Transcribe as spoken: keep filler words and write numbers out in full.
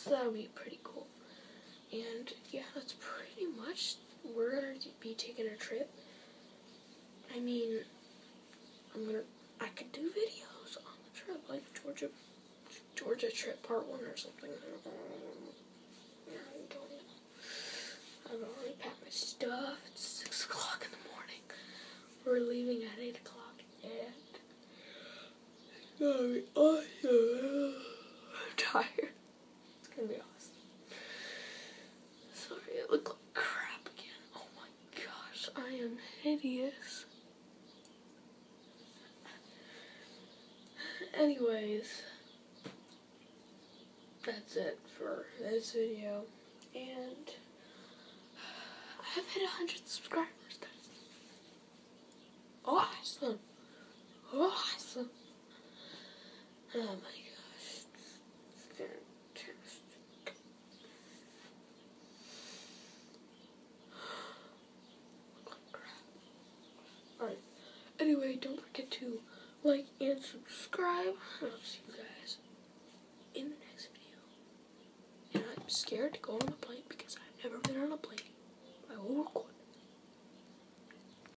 So that would be pretty cool. And yeah, that's pretty much, we're going to be taking a trip. I mean, I'm going to, I could do videos on the trip, like Georgia, Georgia trip part one or something. I don't know. I've already packed my stuff. It's six o'clock in the morning. We're leaving at eight o'clock, and it's gonna be awesome. I'm tired. It's gonna be awesome. Sorry, I look like crap again. Oh my gosh, I am hideous. Anyways, that's it for this video, and I have hit one hundred subscribers. That's awesome. Awesome. Oh my gosh. It's fantastic. Look like crap. Alright. Anyway, don't forget to like and subscribe. I'll see you guys in the next video. And I'm scared to go on a plane because I've never been on a plane. I will record.